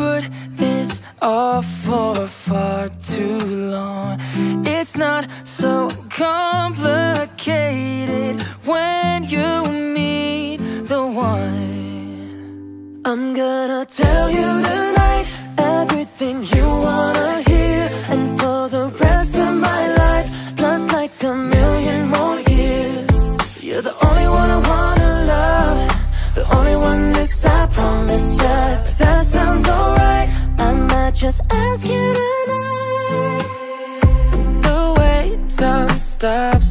put this off for far too long. It's not so complicated when you meet the one. I'm gonna tell you tonight everything you wanna hear, and for the rest of my life, plus like a million more years. You're the only one I wanna love, the only one, this I promise ya. If that sounds alright, I might just ask you tonight. The way time stops